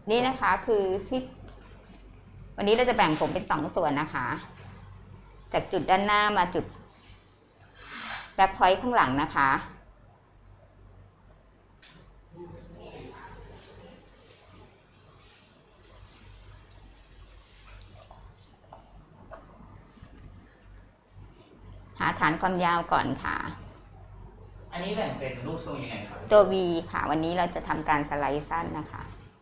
นี่นะคะคือพี่วันนี้เราจะแบ่งผมเป็น2 ส่วนนะคะ จากจุดด้านหน้ามาจุดแบ็คพอยต์ข้างหลังนะคะหาฐานความยาวก่อนค่ะอันนี้แบ่งเป็นรูปทรงยังไงครับตัว V ค่ะวันนี้เราจะทำการสไลด์สั้นนะคะ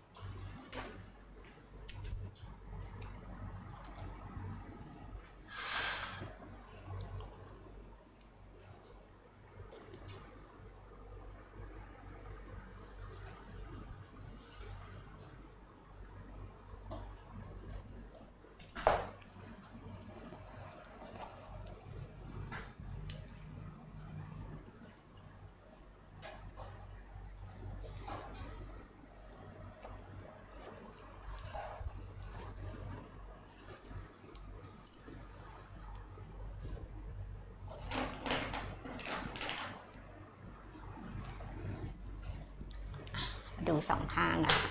ดู2 ข้างอะค่ะ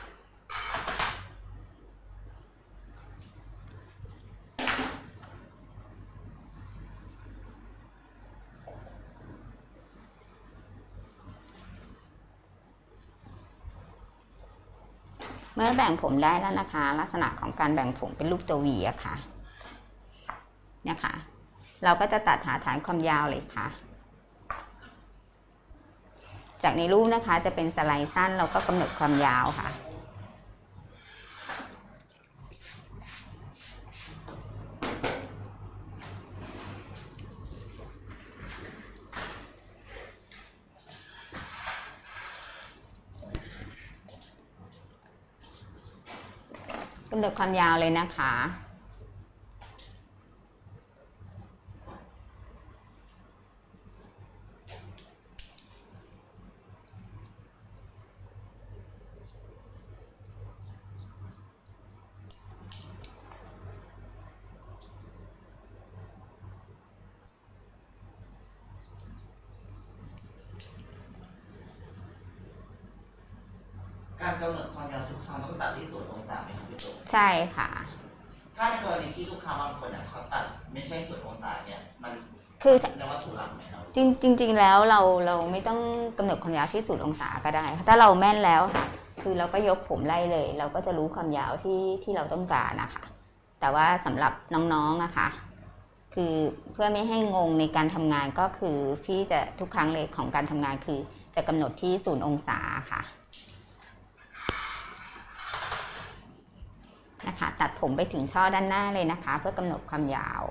เมื่อแบ่งผมได้แล้วนะคะลักษณะของการแบ่งผมเป็นรูปตัว V อะค่ะเนี่ยค่ะเราก็จะตัดหาฐานความยาวเลยค่ะจากในรูปนะคะจะเป็นสไลด์สั้นเราก็กำหนดความยาวค่ะกำหนดความยาวเลยนะคะการกำหนดความยาวทุกครั้งต้องตัดที่0 องศาไหมครับพี่ตุ๊กใช่ค่ะถ้าในกรณีที่ลูกค้าบางคนเขาตัดไม่ใช่0 องศาเนี่ยมันคือในวัตถุหลักไหมครับจริงแล้วเราไม่ต้องกำหนดความยาวที่0 องศาก็ได้ถ้าเราแม่นแล้วค่ะคือเราก็ยกผมไล่เลยเราก็จะรู้ความยาวที่เราต้องการนะคะแต่ว่าสำหรับน้องๆนะคะคือเพื่อไม่ให้งงในการทำงานก็คือพี่จะทุกครั้งเลยของการทำงานคือจะกำหนดที่0 องศาค่ะนะคะตัดผมไปถึงช่อด้านหน้าเลยนะคะเพื่อกำหนดความยาว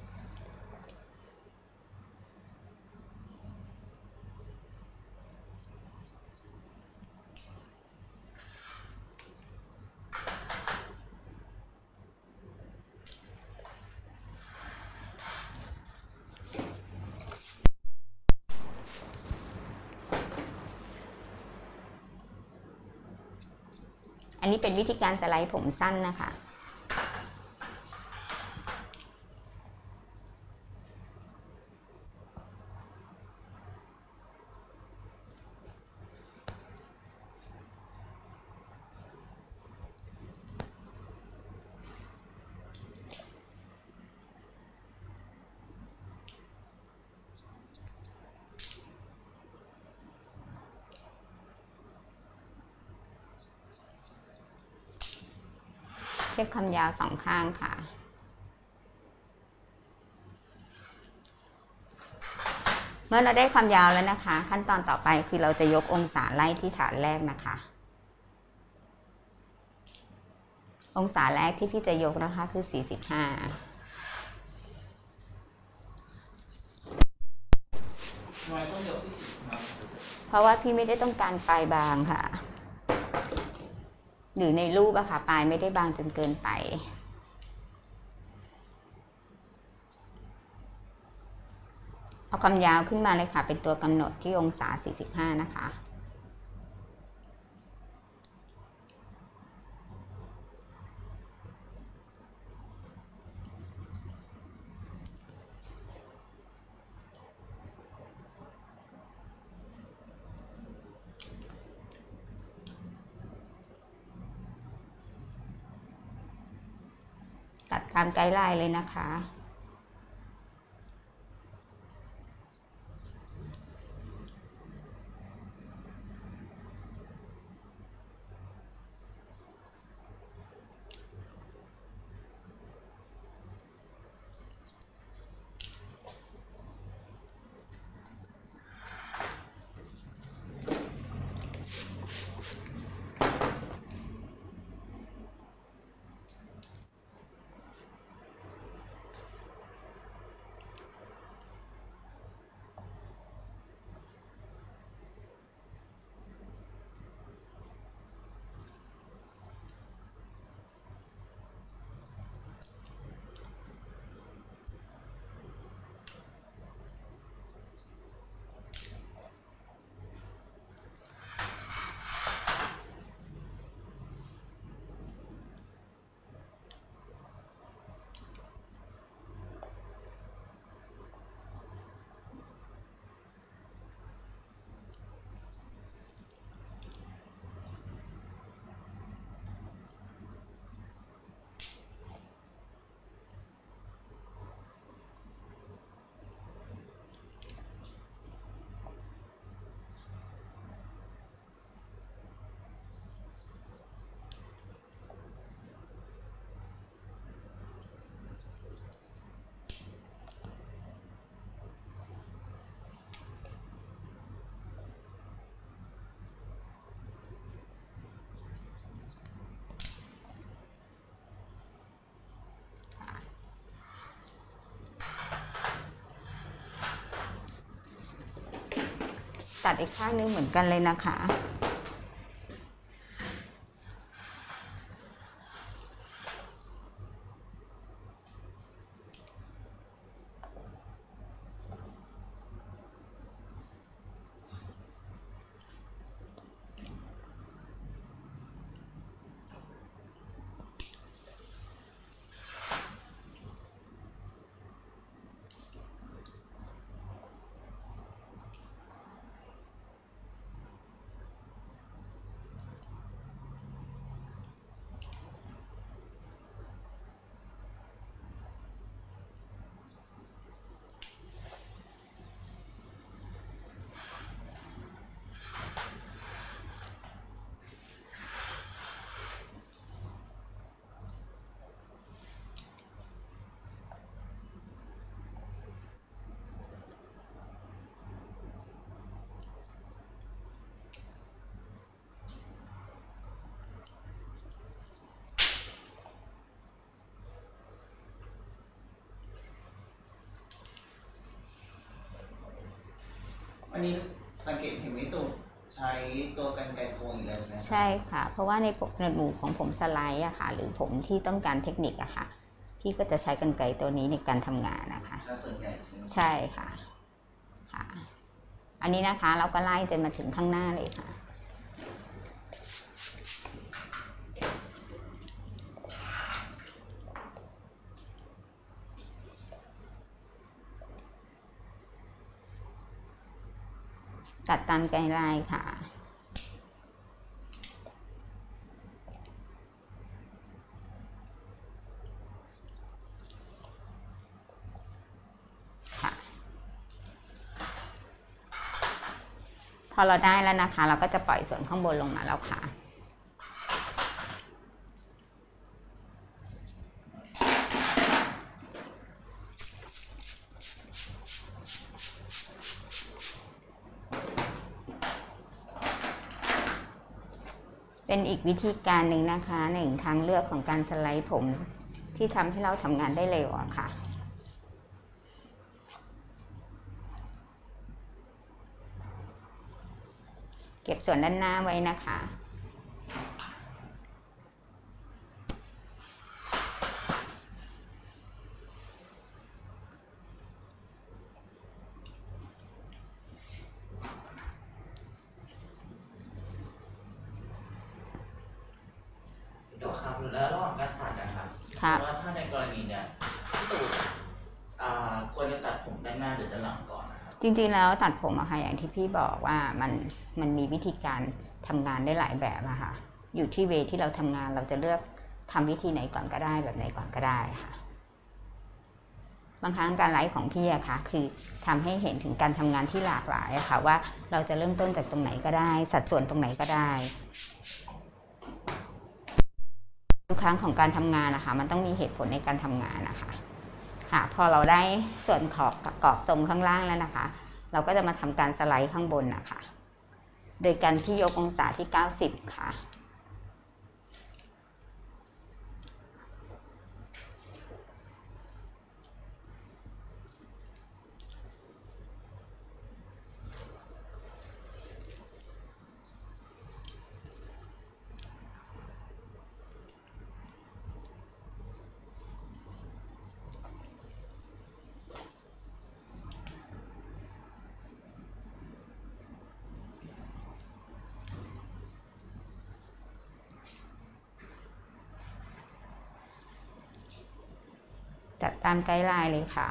อันนี้เป็นวิธีการสไลด์ผมสั้นนะคะเช็คความยาว2 ข้างค่ะเมื่อเราได้ความยาวแล้วนะคะขั้นตอนต่อไปคือเราจะยกองศาไล่ที่ฐานแรกนะคะองศาแรกที่พี่จะยกนะคะคือ45เพราะว่าพี่ไม่ได้ต้องการปลายบางค่ะหรือในรูปอะค่ะปลายไม่ได้บางจนเกินไปเอาความยาวขึ้นมาเลยค่ะเป็นตัวกำหนดที่องศา45นะคะตัดตามไกด์ไลน์เลยนะคะ ตัดอีกข้างนึงเหมือนกันเลยนะคะอันนี้สังเกตเห็นไหมตูใช้ตัวกรรไกรโค้งอีกแล้วใช่ไหมใช่ค่ะ เพราะว่าในหมู่ของผมสไลด์อะค่ะ หรือผมที่ต้องการเทคนิคอะค่ะ พี่ก็จะใช้กรรไกรตัวนี้ในการทำงานนะคะส่วนใหญ่ใช่ไหมใช่ค่ะค่ะ อันนี้นะคะเราก็ไล่จนมาถึงข้างหน้าเลยค่ะ ตัดตามไกด์ไลน์ค่ะ ค่ะ พอเราได้แล้วนะคะ เราก็จะปล่อยส่วนข้างบนลงมาแล้วค่ะ เป็นอีกวิธีการหนึ่งนะคะหนึ่งทางเลือกของการสไลด์ผมที่ทำให้เราทำงานได้เร็วอะค่ะ เก็บส่วนด้านหน้าไว้นะคะตัวครับแล้วระหว่างการตัดนะครับครับว่าถ้าในกรณีเนี่ยพี่ตูควรจะตัดผมด้านหน้าหรือด้านหลังก่อนนะครับจริงๆแล้วตัดผมอะค่ะอย่างที่พี่บอกว่ามันมีวิธีการทำงานได้หลายแบบอะค่ะอยู่ที่เวที่เราทำงานเราจะเลือกทำวิธีไหนก่อนก็ได้แบบไหนก่อนก็ได้ค่ะบางครั้งการไลฟ์ของพี่อะค่ะคือทำให้เห็นถึงการทำงานที่หลากหลายอะค่ะว่าเราจะเริ่มต้นจากตรงไหนก็ได้สัดส่วนตรงไหนก็ได้ทุกครั้งของการทำงานนะคะมันต้องมีเหตุผลในการทำงานนะคะค่ะพอเราได้ส่วนขอบกรอบทรงข้างล่างแล้วนะคะเราก็จะมาทำการสไลด์ข้างบนนะคะโดยการที่ยกองศาที่90ค่ะจัดตามไกด์ไลน์เลยค่ะ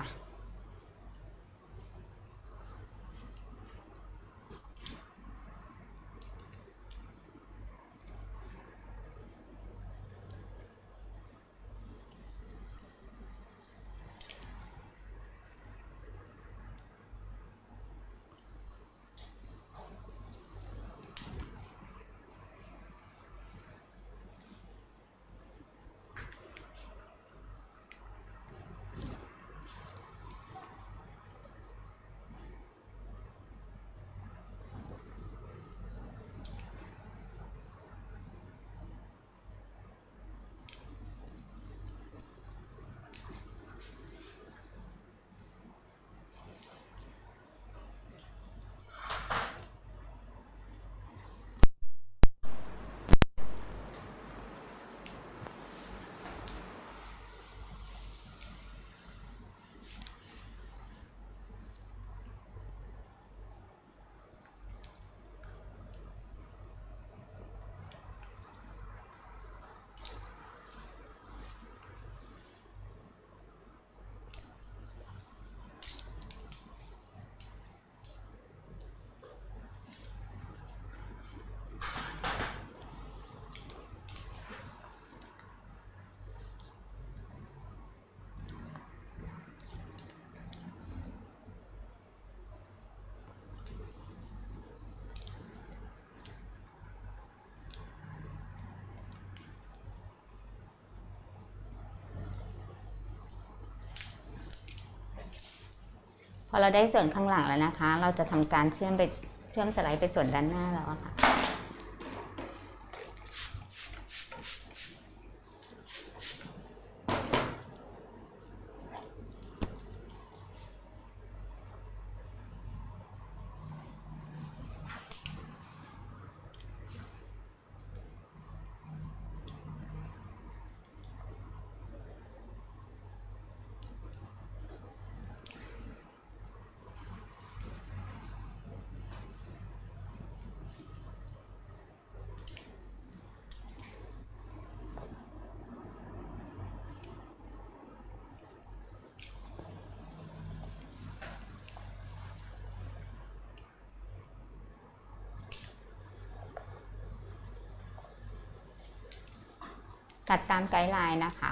พอเราได้ส่วนข้างหลังแล้วนะคะเราจะทำการเชื่อมสไลด์ไปส่วนด้านหน้าแล้วค่ะตัดตามไกด์ไลน์นะคะ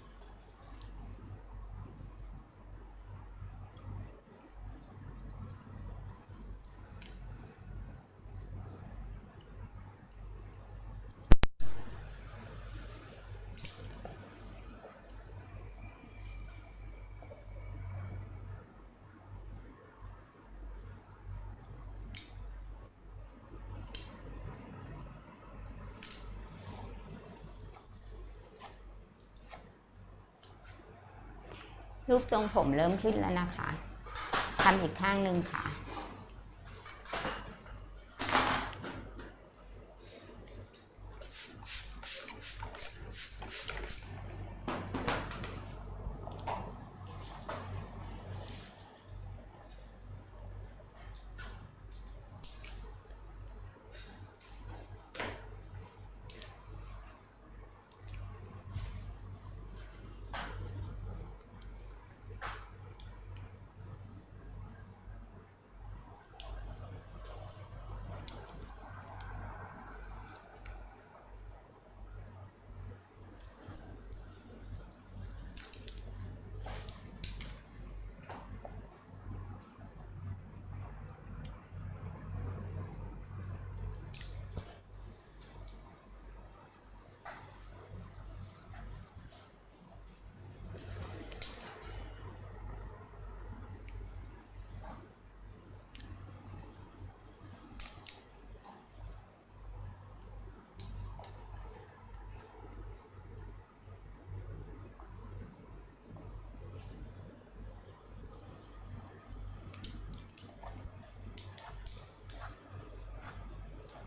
รูปทรงผมเริ่มขึ้นแล้วนะคะทำอีกข้างหนึ่งค่ะ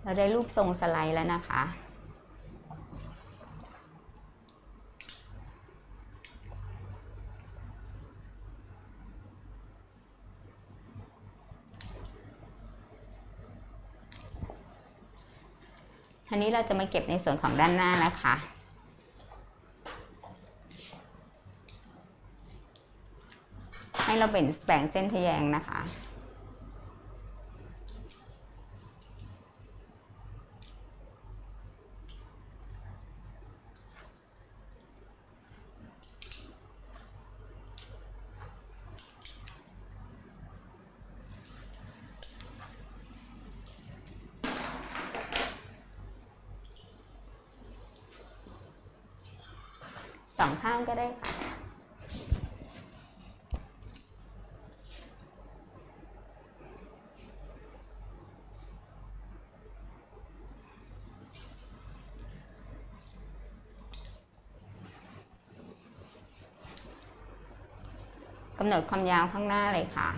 เราได้รูปทรงสไลด์แล้วนะคะทีนี้เราจะมาเก็บในส่วนของด้านหน้านะคะให้เราแบ่งเส้นทะแยงนะคะสองข้างก็ได้ค่ะกำหนดความยาวข้างหน้าเลยค่ะ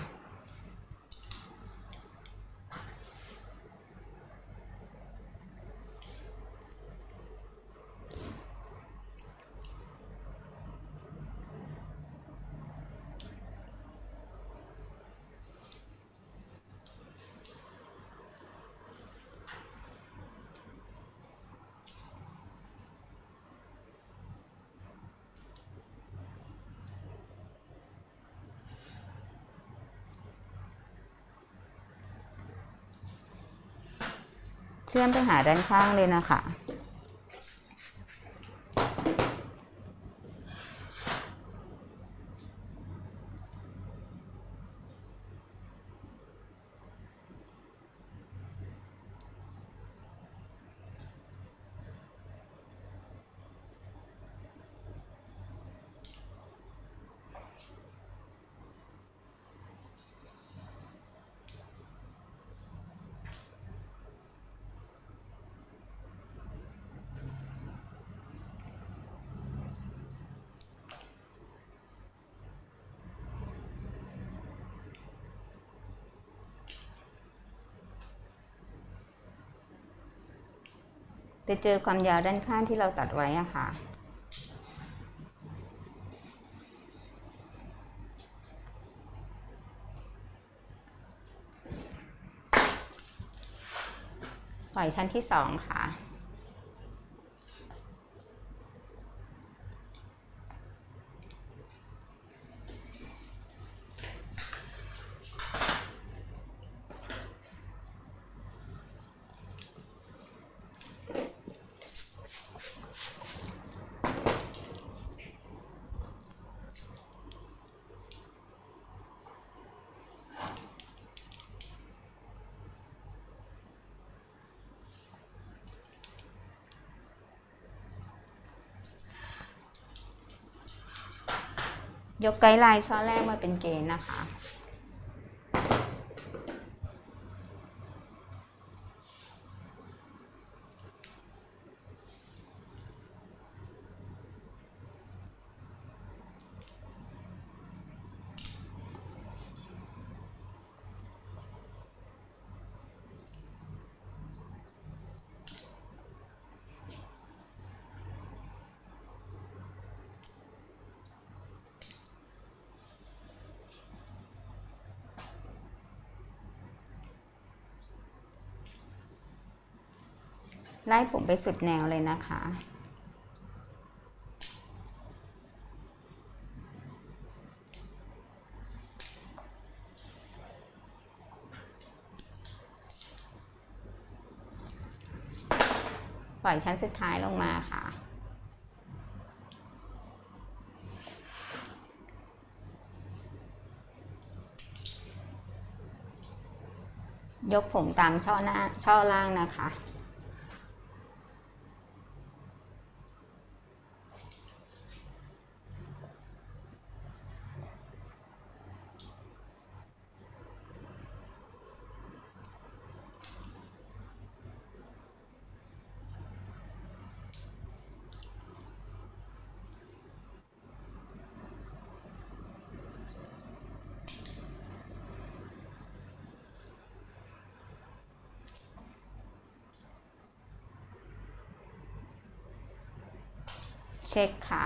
เชื่อมไปหาด้านข้างเลยนะคะจะเจอความยาวด้านข้างที่เราตัดไว้อะค่ะปล่อยชั้นที่2ค่ะยกไกด์ไลน์ช่อแรกมาเป็นเกณฑ์นะคะไล่ผมไปสุดแนวเลยนะคะปล่อยชั้นสุดท้ายลงมาค่ะยกผมตามช่อล่างนะคะเช็คค่ะ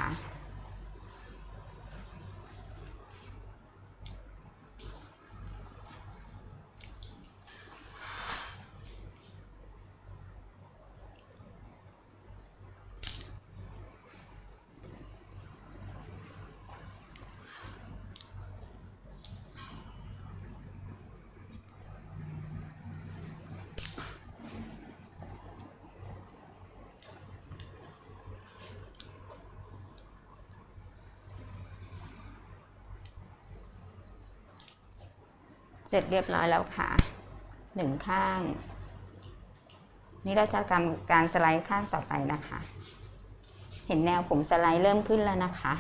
เสร็จเรียบร้อยแล้วค่ะ1ข้างนี่เราจะทำการสไลด์ข้างต่อไปนะคะเห็นแนวผมสไลด์เริ่มขึ้นแล้วนะคะ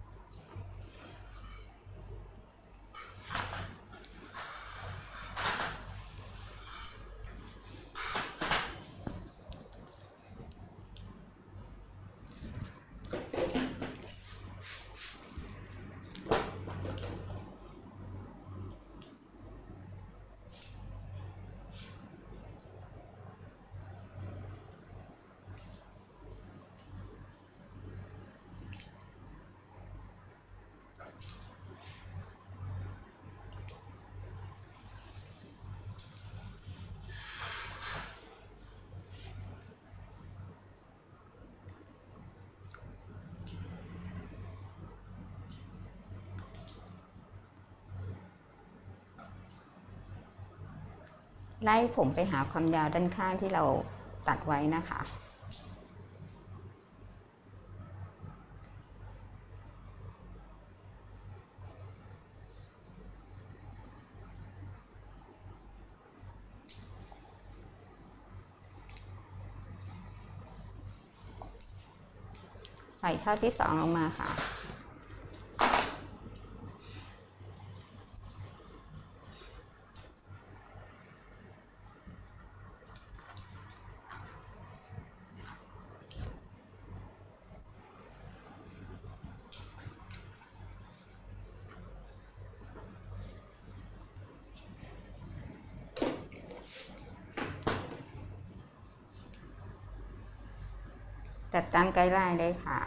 ไล่ผมไปหาความยาวด้านข้างที่เราตัดไว้นะคะปล่อยช่อที่2ลงมาค่ะจัดตามไกด์ไลน์เลยค่ะ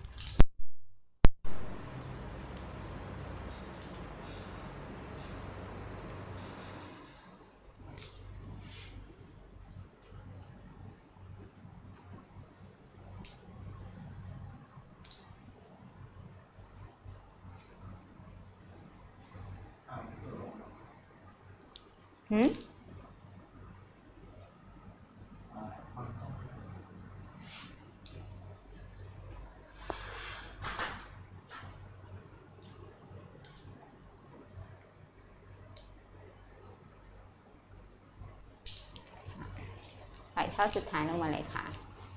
ปล่อยช่อสุดท้ายลงมาเลยค่ะ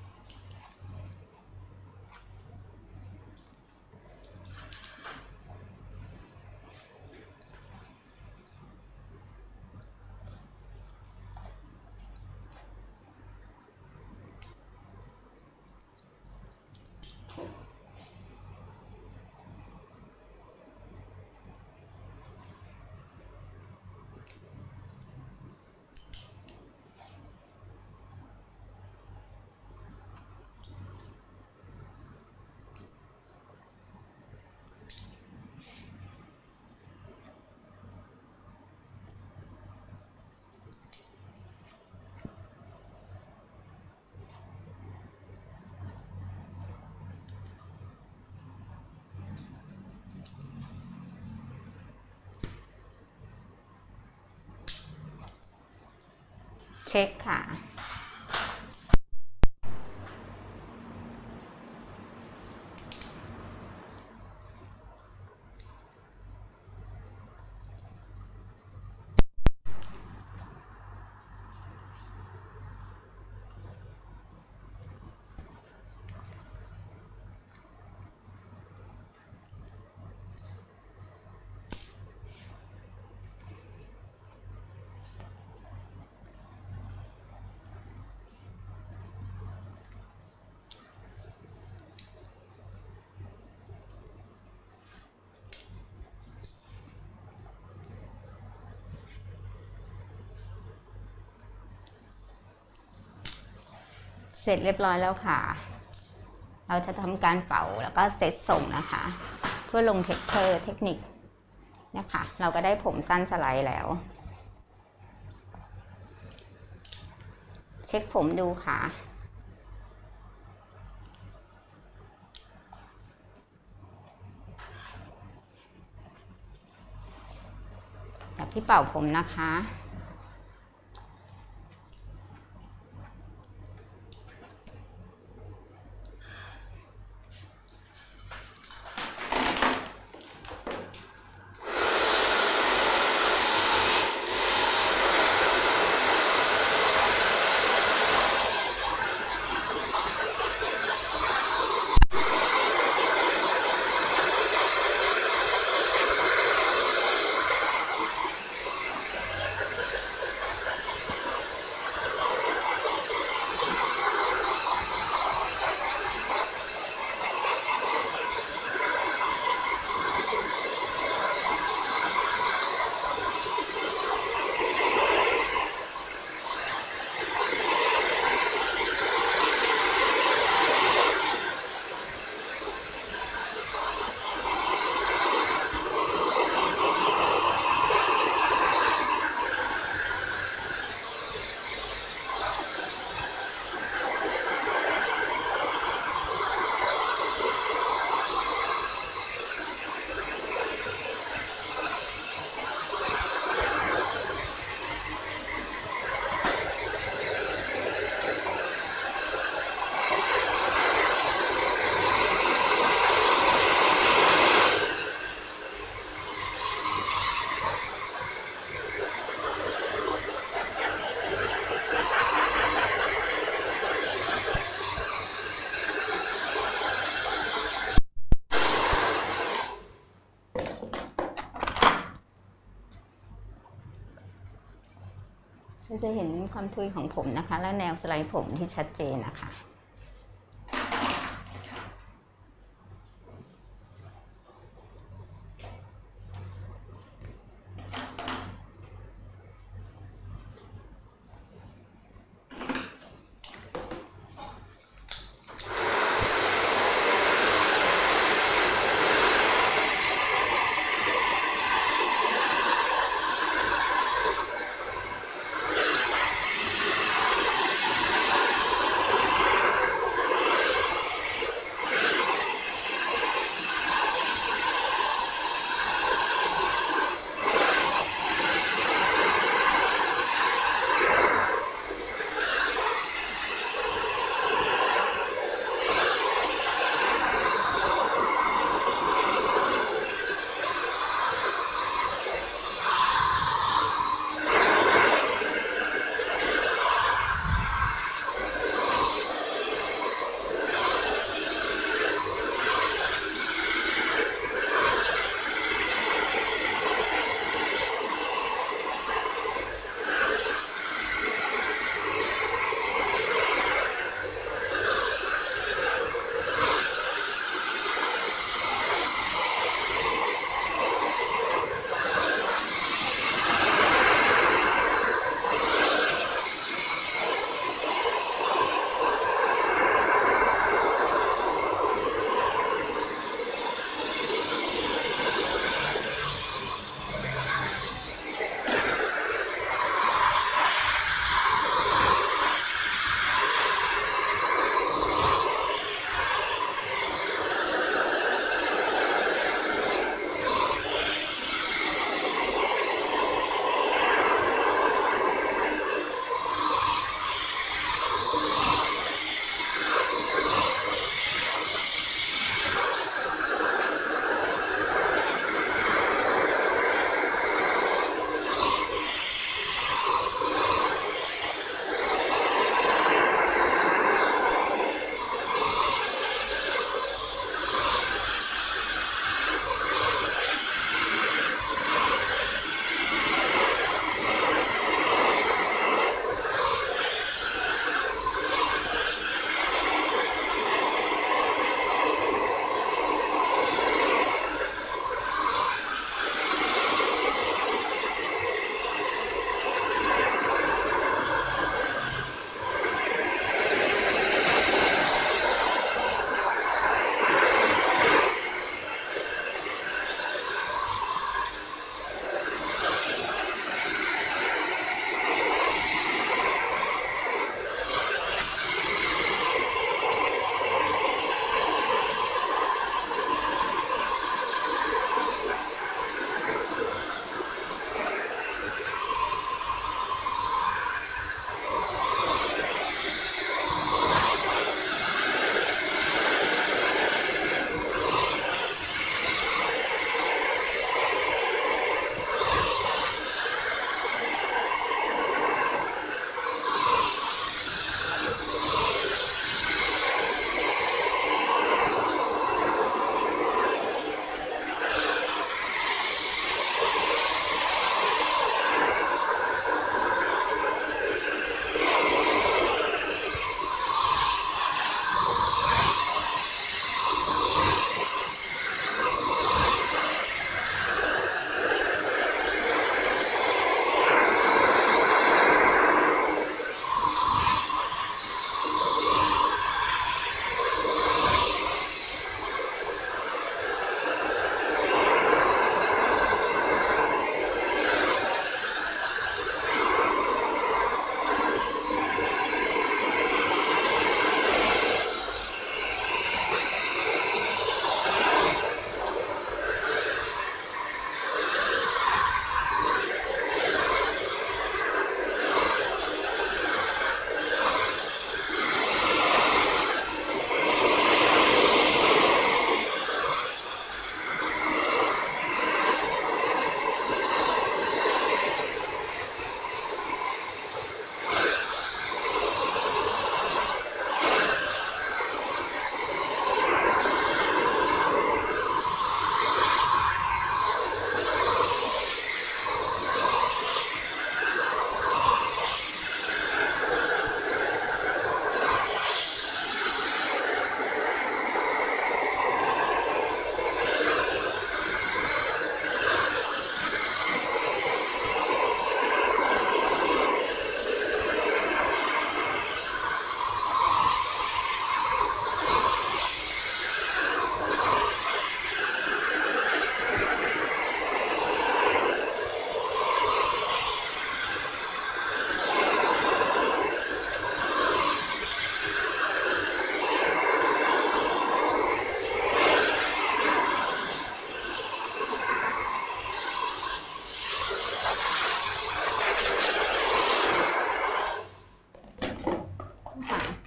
เช็คค่ะเสร็จเรียบร้อยแล้วค่ะเราจะทำการเป่าแล้วก็เซตส่งนะคะ เพื่อลงเทคเทคนิคเนี่ยค่ะเราก็ได้ผมสั้นสไลด์แล้ว เช็คผมดูค่ะแบบที่เป่าผมนะคะ เราจะเห็นความทุยของผมนะคะ และแนวสไลด์ผมที่ชัดเจนนะคะ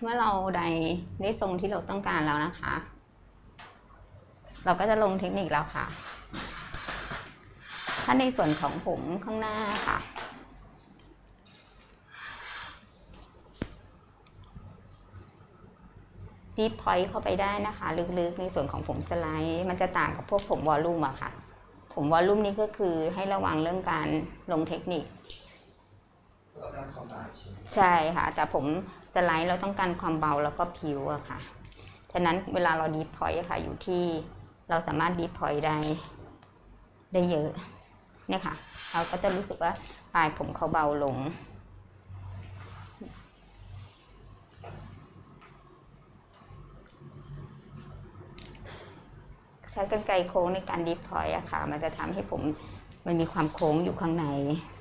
มื่อเราได้ทรงที่เราต้องการแล้วนะคะ เราก็จะลงเทคนิคแล้วค่ะ ถ้าในส่วนของผมข้างหน้าค่ะดีพอยต์เข้าไปได้นะคะลึกๆในส่วนของผมสไลด์มันจะต่างกับพวกผมวอลลุ่มอะค่ะผมวอลลุ่มนี้ก็คือให้ระวังเรื่องการลงเทคนิคใช่ค่ะแต่ผมสไลด์เราต้องการความเบาแล้วก็ผิวอะค่ะฉะนั้นเวลาเราดีพอยต์ค่ะอยู่ที่เราสามารถดีพอยต์ได้เยอะเนี่ยค่ะเราก็จะรู้สึกว่าปลายผมเขาเบาลงใช้กรรไกรโค้งในการดีพอยต์อะค่ะมันจะทำให้ผมมันมีความโค้งอยู่ข้างใน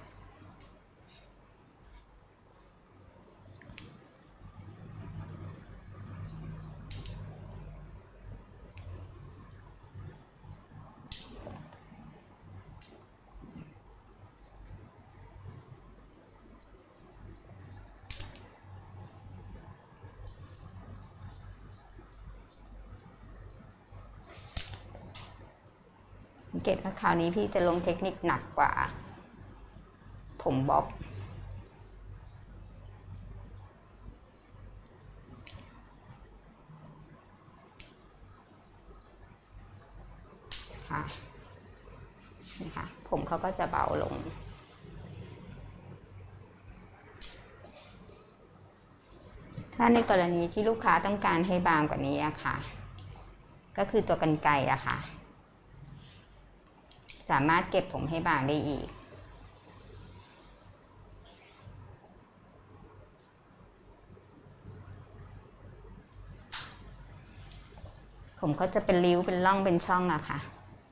สังเกตว่าคราวนี้พี่จะลงเทคนิคหนักกว่าผมบ๊อบค่ะนี่ค่ะผมเขาก็จะเบาลงถ้าในกรณีที่ลูกค้าต้องการให้บางกว่านี้อะค่ะก็คือตัวกรรไกรอะค่ะสามารถเก็บผมให้บางได้อีกผมก็จะเป็นริ้วเป็นร่องเป็นช่องอะค่ะ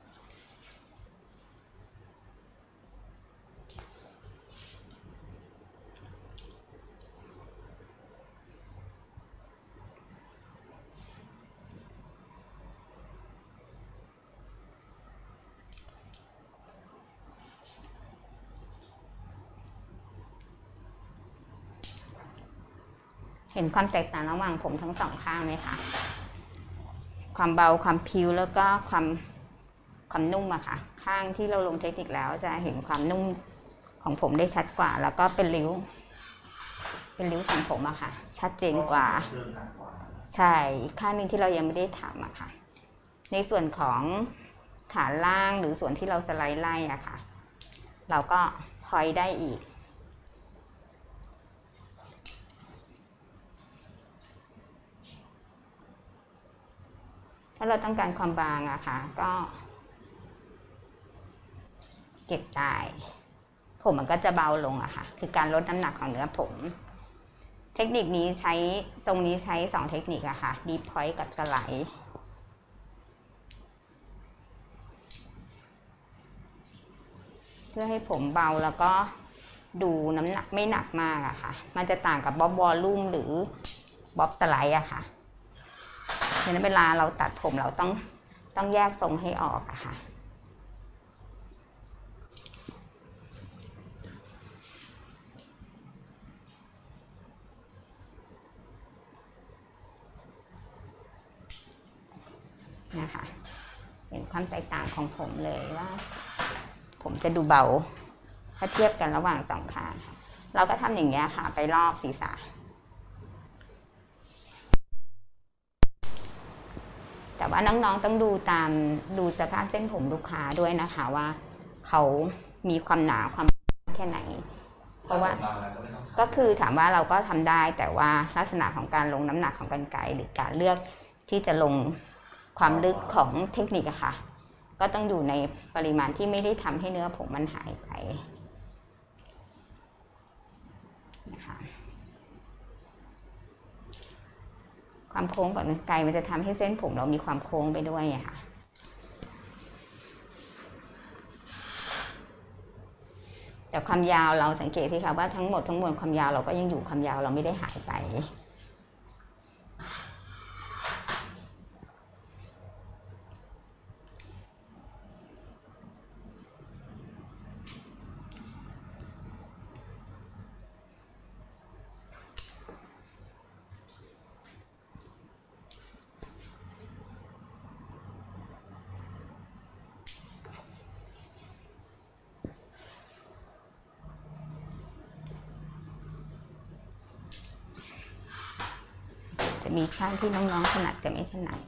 เห็นความแตกต่างระหว่างผมทั้งสองข้างไหมคะความเบาความพิ้วแล้วก็ความนุ่มอะค่ะข้างที่เราลงเทคนิคแล้วจะเห็นความนุ่มของผมได้ชัดกว่าแล้วก็เป็นริ้วของผมอะค่ะชัดเจนกว่าใช่อีกข้างหนึ่งที่เรายังไม่ได้ทำอะค่ะในส่วนของฐานล่างหรือส่วนที่เราสไลด์ไล่อะค่ะเราก็พอยได้อีกถ้าเราต้องการความบางอะค่ะก็เก็บได้ผมมันก็จะเบาลงอะค่ะคือการลดน้ำหนักของเนื้อผมเทคนิคนี้ทรงนี้ใช้2เทคนิคอะค่ะดีพอยต์กับสไลด์เพื่อให้ผมเบาแล้วก็ดูน้ำหนักไม่หนักมากอะค่ะมันจะต่างกับบ๊อบวอลลุ่มหรือบ๊อบสไลด์อะค่ะฉะนั้นเวลาเราตัดผมเราต้องแยกทรงให้ออกอะค่ะนะคะเห็นความแตกต่างของผมเลยว่าผมจะดูเบาถ้าเทียบกันระหว่างสองข้างเราก็ทำอย่างนี้ค่ะไปรอบศีรษะแต่ว่าน้องๆต้องดูสภาพเส้นผมลูกค้าด้วยนะคะว่าเขามีความหนาความแค่ไหนเพราะว่าก็คือถามว่าเราก็ทำได้แต่ว่าลักษณะของการลงน้ำหนักของกรรไกรหรือการเลือกที่จะลงความลึกของเทคนิคอะค่ะก็ต้องอยู่ในปริมาณที่ไม่ได้ทำให้เนื้อผมมันหายไปนะคะความโค้งของกรรไกรมันจะทำให้เส้นผมเรามีความโค้งไปด้วยอะค่ะแต่ความยาวเราสังเกตสิคะว่าทั้งหมดทั้งมวลความยาวเราก็ยังอยู่ความยาวเราไม่ได้หายไปมีข้างที่น้องๆถนัดกับไม่ถนัด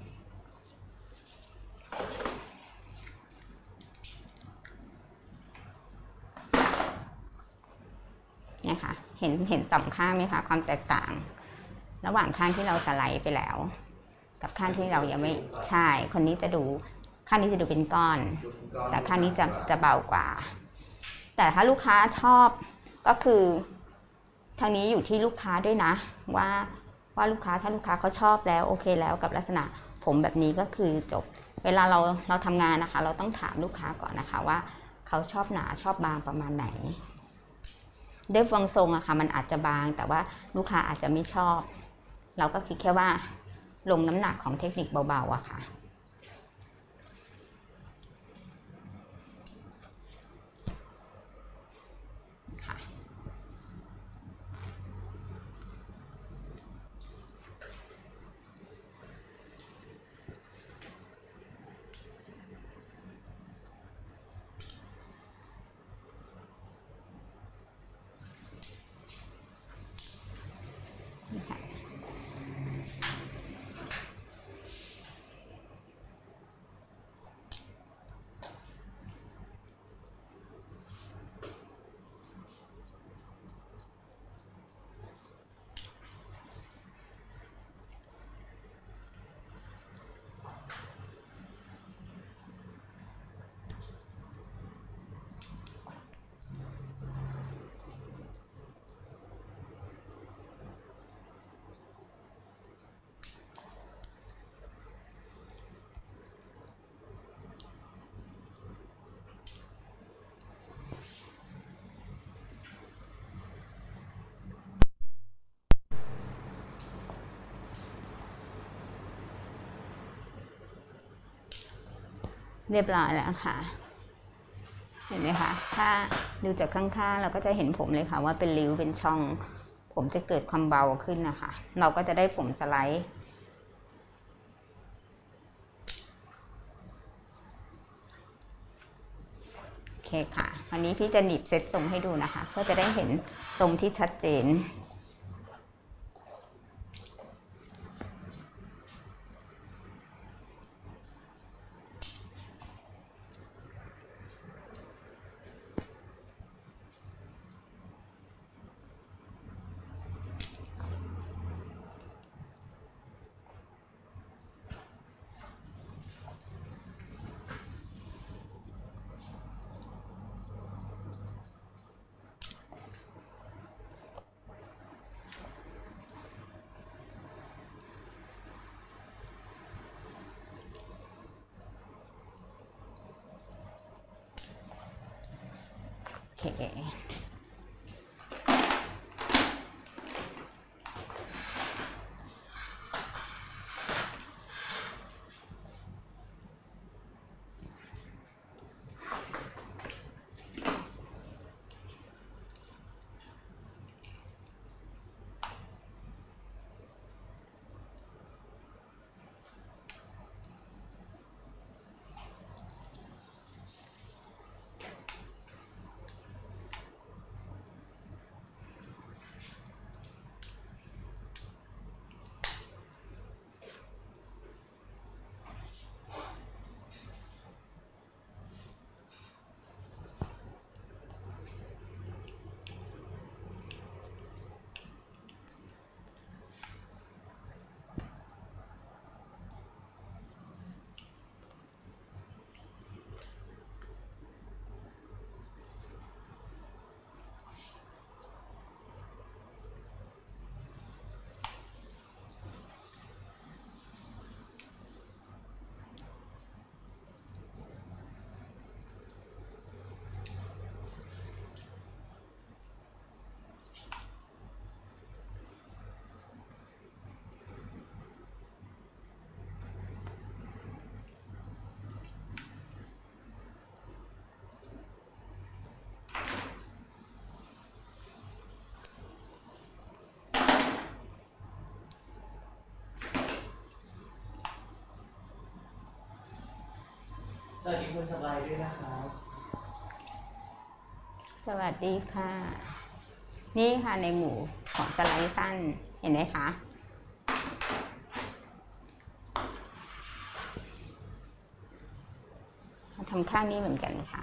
เนี่ยค่ะเห็นสองข้างไหมคะความแตกต่างระหว่างข้างที่เราสไลด์ไปแล้วกับข้างที่เรายังไม่ใช่คนนี้จะดูข้างนี้จะดูเป็นก้อนแต่ข้างนี้จะเบากว่าแต่ถ้าลูกค้าชอบก็คือทางนี้อยู่ที่ลูกค้าด้วยนะว่าลูกค้าถ้าลูกค้าเขาชอบแล้วโอเคแล้วกับลักษณะผมแบบนี้ก็คือจบเวลาเราทำงานนะคะเราต้องถามลูกค้าก่อนนะคะว่าเขาชอบหนาชอบบางประมาณไหนด้วยฟองทรงอะค่ะมันอาจจะบางแต่ว่าลูกค้าอาจจะไม่ชอบเราก็คิดแค่ว่าลงน้ำหนักของเทคนิคเบาๆอะค่ะเรียบร้อยแล้วค่ะเห็นไหมคะถ้าดูจากข้างๆเราก็จะเห็นผมเลยค่ะว่าเป็นริ้วเป็นช่องผมจะเกิดความเบาขึ้นนะคะเราก็จะได้ผมสไลด์โอเคค่ะวันนี้พี่จะหนีบเซตทรงให้ดูนะคะเพื่อจะได้เห็นทรงที่ชัดเจนโอเคสวัสดีคุณสบายด้วยนะครับสวัสดีค่ะนี่ค่ะในหมู่ของสไลด์สั้นเห็นไหมคะทำข้างนี้เหมือนกันค่ะ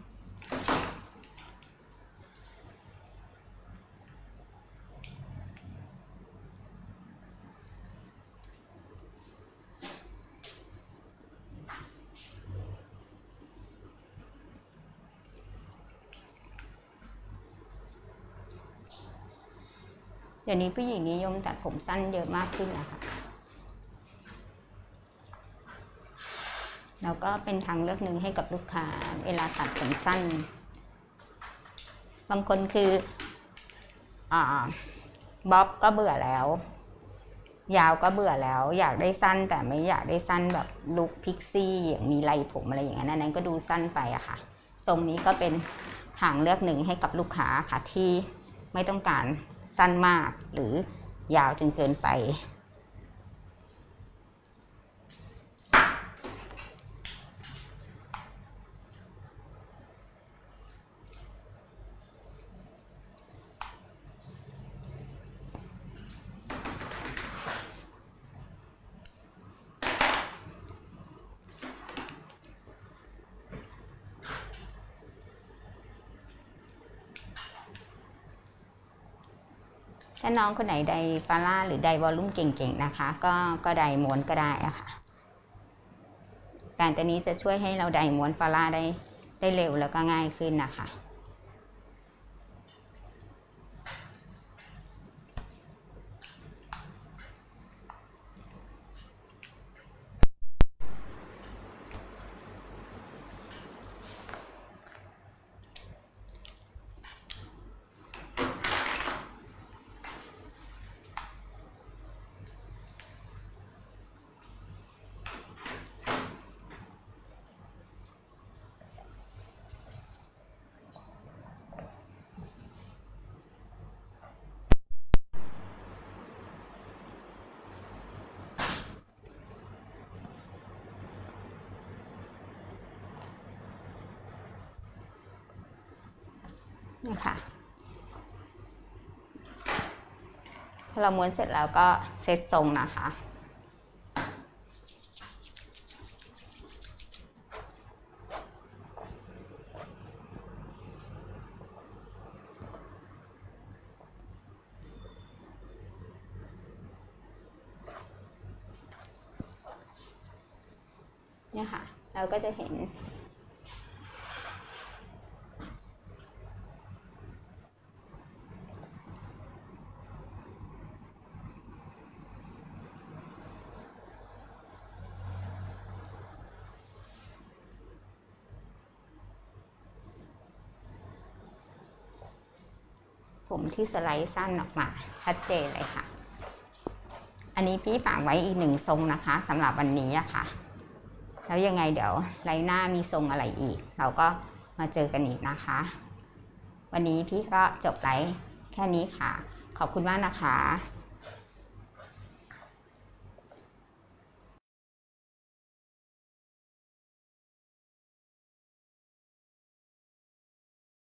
เดี๋ยวนี้ผู้หญิงนิยมตัดผมสั้นเยอะมากขึ้นนะคะแล้วก็เป็นทางเลือกหนึ่งให้กับลูกค้าเวลาตัดผมสั้นบางคนคือบ๊อบก็เบื่อแล้วยาวก็เบื่อแล้วอยากได้สั้นแต่ไม่อยากได้สั้นแบบลุคพิกซี่อย่างมีไรผมอะไรอย่างนั้นก็ดูสั้นไปอะค่ะทรงนี้ก็เป็นทางเลือกหนึ่งให้กับลูกค้าค่ะที่ไม่ต้องการสั้นมากหรือยาวจนเกินไปถ้าน้องคนไหนไดฟาร่าหรือไดวอลลุ่มเก่งๆนะคะก็ไดม้วนก็ได้อะค่ะการตัวนี้จะช่วยให้เราไดม้วนฟาร่าได้เร็วแล้วก็ง่ายขึ้นนะคะนี่ค่ะพอเราม้วนเสร็จแล้วก็เซตทรงนะคะเนี่ยค่ะเราก็จะเห็นผมที่สไลด์สั้นออกมาชัดเจนเลยค่ะอันนี้พี่ฝากไว้อีกหนึ่งทรงนะคะสำหรับวันนี้อะค่ะแล้วยังไงเดี๋ยวไลน์หน้ามีทรงอะไรอีกเราก็มาเจอกันอีกนะคะวันนี้พี่ก็จบไลฟ์แค่นี้ค่ะขอบคุณมากนะคะ